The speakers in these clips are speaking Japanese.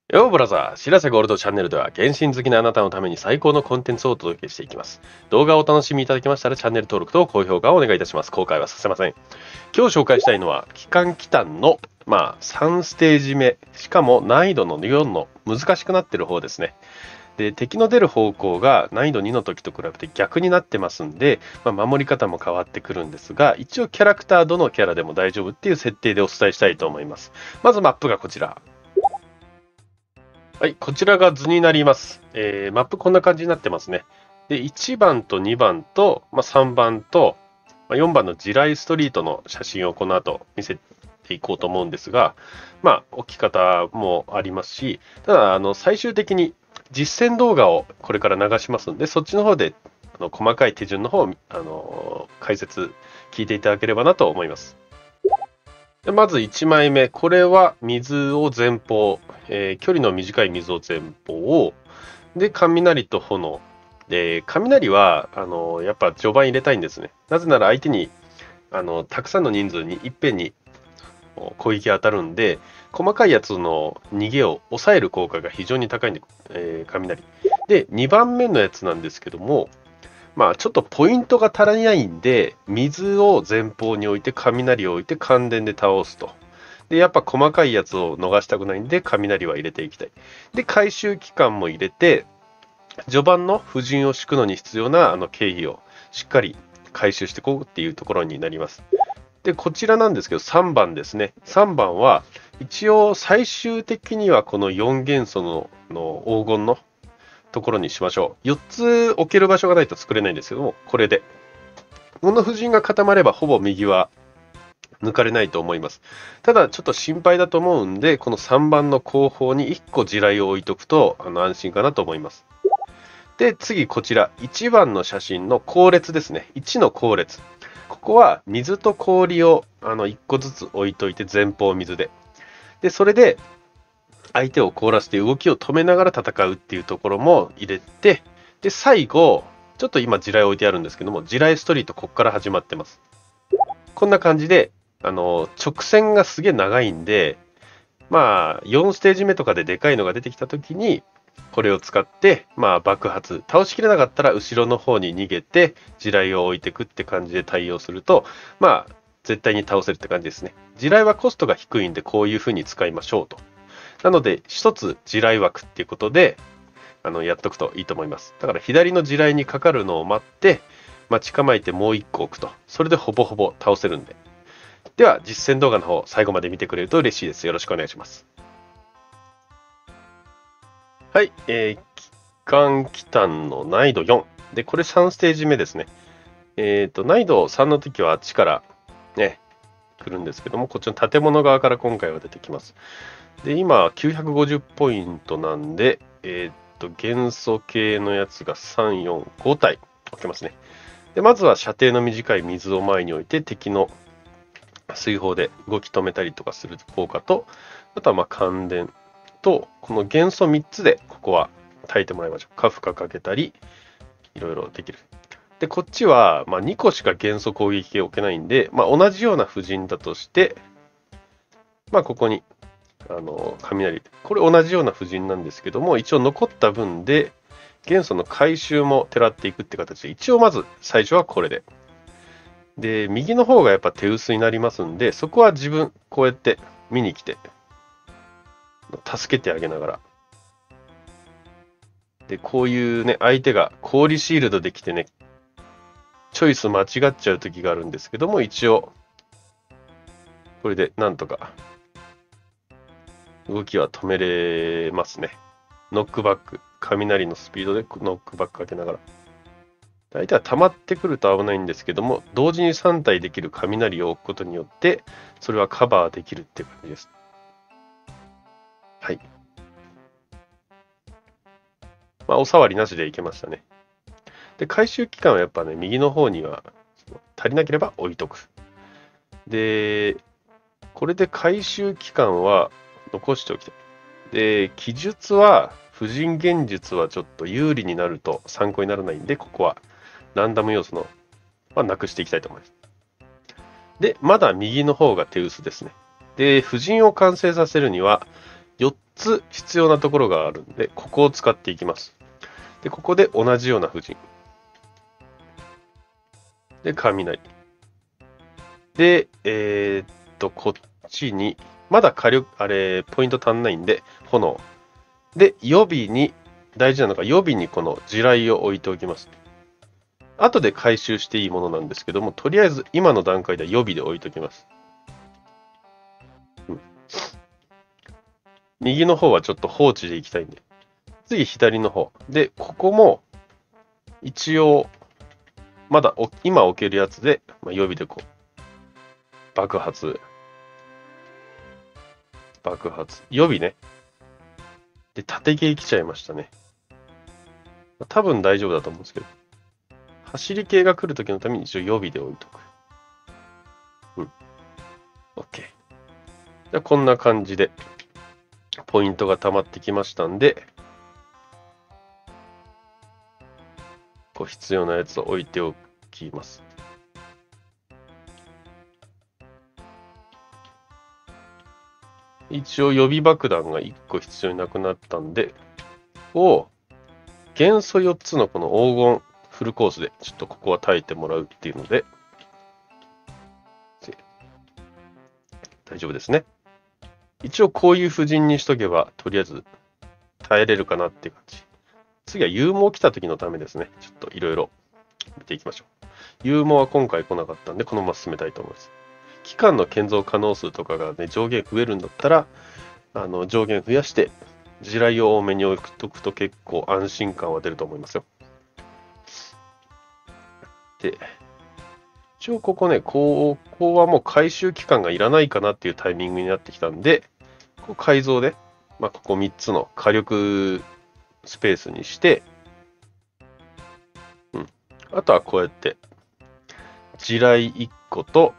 よーブラザー、しらせゴールドチャンネルでは、原神好きなあなたのために最高のコンテンツをお届けしていきます。動画をお楽しみいただけましたら、チャンネル登録と高評価をお願いいたします。後悔はさせません。今日紹介したいのは、期間期間の、3ステージ目、しかも難易度の4の難しくなってる方ですね。で、敵の出る方向が難易度2の時と比べて逆になってますんで、守り方も変わってくるんですが、一応キャラクターどのキャラでも大丈夫っていう設定でお伝えしたいと思います。まずマップがこちら。はい、こちらが図になります。マップこんな感じになってますね。で、1番と2番と、3番と、4番の地雷ストリートの写真をこの後見せていこうと思うんですが、置き方もありますし、ただ、最終的に実践動画をこれから流しますので、そっちの方で細かい手順の方、解説聞いていただければなと思います。でまず1枚目、これは水を前方、距離の短い水を前方で、雷と炎。で、雷は、やっぱ序盤入れたいんですね。なぜなら相手に、たくさんの人数にいっぺんに攻撃が当たるんで、細かいやつの逃げを抑える効果が非常に高いんで、雷。で、2番目のやつなんですけども、ちょっとポイントが足らないんで、水を前方に置いて、雷を置いて、感電で倒すと。で、やっぱ細かいやつを逃したくないんで、雷は入れていきたい。で、回収期間も入れて、序盤の布陣を敷くのに必要な経費をしっかり回収していこうっていうところになります。で、こちらなんですけど、3番ですね。3番は、一応最終的にはこの4元素の黄金のところにしましょう。4つ置ける場所がないと作れないんですけども、これで。この布陣が固まればほぼ右は抜かれないと思います。ただちょっと心配だと思うんで、この3番の後方に1個地雷を置いとくと安心かなと思います。で、次こちら、1番の写真の後列ですね。1の後列。ここは水と氷を1個ずつ置いといて前方水で。で、それで相手を凍らせて動きを止めながら戦うっていうところも入れて、で、最後、ちょっと今地雷置いてあるんですけども、地雷ストリートここから始まってます。こんな感じで、直線がすげえ長いんで、4ステージ目とかででかいのが出てきた時に、これを使って、爆発。倒しきれなかったら後ろの方に逃げて、地雷を置いていくって感じで対応すると、絶対に倒せるって感じですね。地雷はコストが低いんで、こういう風に使いましょうと。なので、一つ地雷枠っていうことで、やっとくといいと思います。だから左の地雷にかかるのを待って、待ち構えてもう一個置くと。それでほぼほぼ倒せるんで。では、実践動画の方、最後まで見てくれると嬉しいです。よろしくお願いします。はい、期間期間の難易度4。で、これ3ステージ目ですね。難易度3の時はあっちからね、来るんですけども、こっちの建物側から今回は出てきます。で、今、950ポイントなんで、元素系のやつが3、4、5体置けますね。で、まずは射程の短い水を前に置いて、敵の水砲で動き止めたりとかする効果と、あとは感電と、この元素3つで、ここは耐えてもらいましょう。カフカかけたり、いろいろできる。で、こっちは、2個しか元素攻撃を置けないんで、同じような布陣だとして、ここに雷。これ同じような布陣なんですけども、一応残った分で、元素の回収もてらっていくって形で、一応まず最初はこれで。で、右の方がやっぱ手薄になりますんで、そこは自分、こうやって見に来て、助けてあげながら。で、こういうね、相手が氷シールドできてね、チョイス間違っちゃう時があるんですけども、一応、これでなんとか動きは止めれますね。ノックバック。雷のスピードでノックバックかけながら。相手は溜まってくると危ないんですけども、同時に3体できる雷を置くことによって、それはカバーできるって感じです。はい。お触りなしでいけましたね。で、回収期間はやっぱね、右の方には足りなければ置いとく。で、これで回収期間は残しておきたい。で、記述は、婦人現術はちょっと有利になると参考にならないんで、ここはランダム要素のはなくしていきたいと思います。で、まだ右の方が手薄ですね。で、婦人を完成させるには、4 つ必要なところがあるんで、ここを使っていきます。で、ここで同じような布陣。で、雷。で、こっちに、まだ火力、ポイント足んないんで、炎。で、予備に、大事なのが予備にこの地雷を置いておきます。後で回収していいものなんですけども、とりあえず今の段階では予備で置いときます。右の方はちょっと放置でいきたいんで。次左の方。で、ここも一応、まだ今置けるやつで、予備でこう、爆発。予備ね。で、縦切り来ちゃいましたね。多分大丈夫だと思うんですけど。走り系が来るときのために一応予備で置いとく。OK。じゃあこんな感じで、ポイントが溜まってきましたんで、こう必要なやつを置いておきます。一応予備爆弾が1個必要になくなったんで、元素4つのこの黄金フルコースで、ちょっとここは耐えてもらうっていうので、大丈夫ですね。一応こういう布陣にしとけば、とりあえず耐えれるかなっていう感じ。次は勇猛来た時のためですね。ちょっといろいろ見ていきましょう。勇猛は今回来なかったんで、このまま進めたいと思います。期間の建造可能数とかがね、上限増えるんだったら、上限増やして、地雷を多めに置いとくと結構安心感は出ると思いますよ。で、一応ここね、ここはもう回収期間がいらないかなっていうタイミングになってきたんで、ここ改造で、ここ3つの火力スペースにして、あとはこうやって、地雷1個と、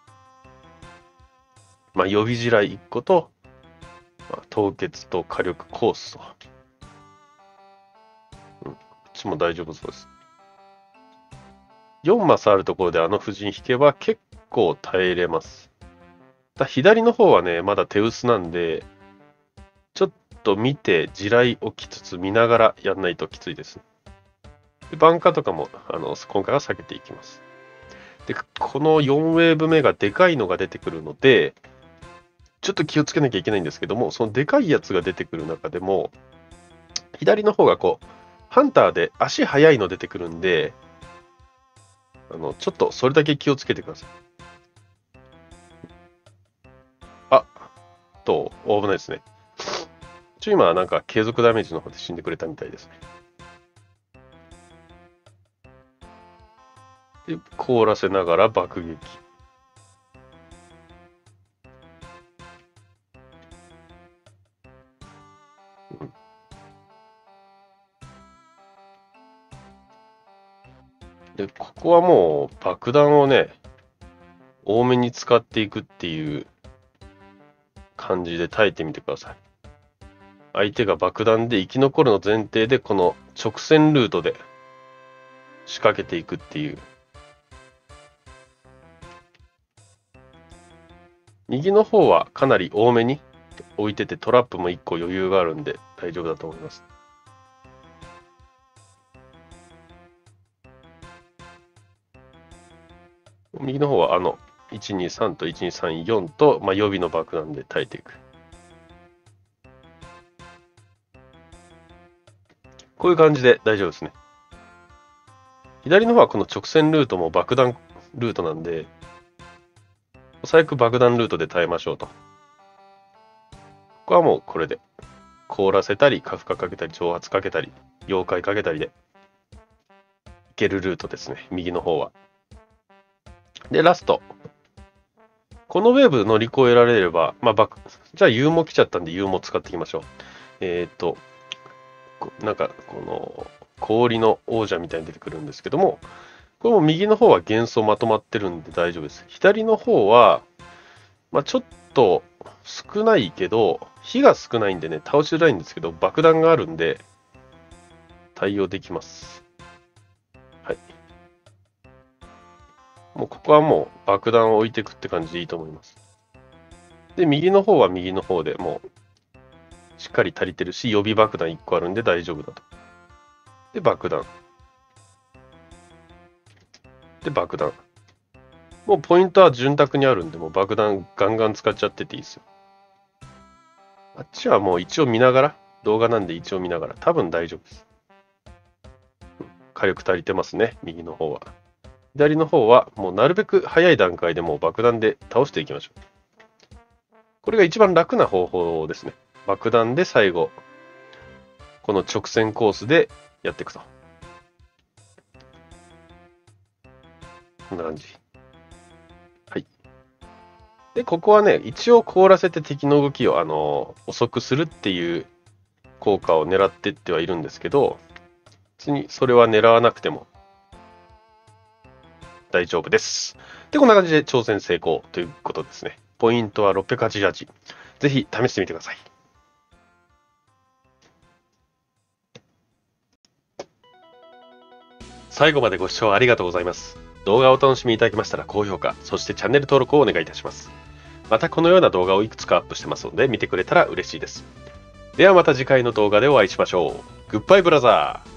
予備地雷1個と、凍結と火力コースと。こっちも大丈夫そうです。4マスあるところであの布陣引けば結構耐えれます。左の方はね、まだ手薄なんで、ちょっと見て地雷置きつつ見ながらやんないときついです。でバンカーとかも今回は避けていきます。で、この4ウェーブ目がでかいのが出てくるので、ちょっと気をつけなきゃいけないんですけども、そのでかいやつが出てくる中でも、左の方がこう、ハンターで足速いの出てくるんで、ちょっとそれだけ気をつけてください。危ないですね。今はなんか継続ダメージの方で死んでくれたみたいですね。で、凍らせながら爆撃。で、ここはもう爆弾をね、多めに使っていくっていう感じで耐えてみてください。相手が爆弾で生き残るの前提で、この直線ルートで仕掛けていくっていう。右の方はかなり多めに置いてて、トラップも1個余裕があるんで大丈夫だと思います。右の方は123と1234と、予備の爆弾で耐えていく。こういう感じで大丈夫ですね。左の方はこの直線ルートも爆弾ルートなんで、最悪爆弾ルートで耐えましょうと。ここはもうこれで凍らせたり、カフカかけたり、挑発かけたり、妖怪かけたりでいけるルートですね、右の方は。で、ラスト。このウェーブ乗り越えられれば、じゃあ勇猛来ちゃったんで勇猛使っていきましょう。なんかこの氷の王者みたいに出てくるんですけども、これも右の方は幻想まとまってるんで大丈夫です。左の方は、ちょっと少ないけど、火が少ないんでね、倒しづらいんですけど、爆弾があるんで、対応できます。はい。もうここはもう爆弾を置いていくって感じでいいと思います。で、右の方は右の方でもう、 しっかり足りてるし、予備爆弾1個あるんで大丈夫だと。で、爆弾。で、爆弾。もうポイントは潤沢にあるんで、もう爆弾ガンガン使っちゃってていいですよ。あっちはもう一応見ながら、動画なんで一応見ながら、多分大丈夫です。火力足りてますね、右の方は。左の方は、もうなるべく早い段階でもう爆弾で倒していきましょう。これが一番楽な方法ですね。爆弾で最後、この直線コースでやっていくと。こんな感じ。はい。で、ここはね、一応凍らせて敵の動きを遅くするっていう効果を狙ってってはいるんですけど、別にそれは狙わなくても大丈夫です。で、こんな感じで挑戦成功ということですね。ポイントは688。ぜひ試してみてください。最後までご視聴ありがとうございます。動画をお楽しみいただけましたら高評価、そしてチャンネル登録をお願いいたします。またこのような動画をいくつかアップしてますので見てくれたら嬉しいです。ではまた次回の動画でお会いしましょう。グッバイブラザー。